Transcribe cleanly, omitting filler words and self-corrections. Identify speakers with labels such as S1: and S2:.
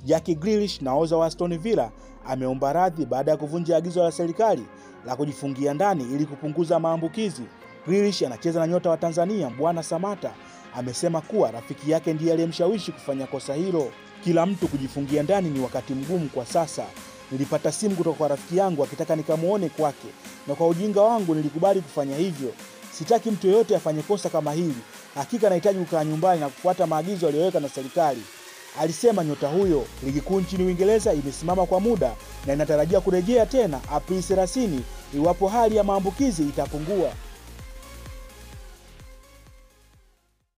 S1: Jack Grealish, nahodha wa Aston Villa, ameomba radhi baada ya kuvunja agizo la serikali la kujifungia ndani ili kupunguza maambukizi. Grealish anacheza na nyota wa Tanzania Mbwana Samata amesema kuwa rafiki yake ndiye aliyemshawishi kufanya kosa hilo. Kila mtu kujifungia ndani ni wakati mgumu kwa sasa. Nilipata simu kutoka kwa rafiki yangu akitaka nikamuone kwake, na kwa ujinga wangu nilikubali kufanya hivyo. Sitaki mtu yeyote afanye kosa kama hili. Hakika nahitaji kukaa nyumbani na kufuata maagizo aliyoweka na serikali, alisema nyota huyo. Ligi kuu nchini Uingereza imesimama kwa muda na inatarajia kurejea tena Aprili 30 iwapo hali ya maambukizi itapungua.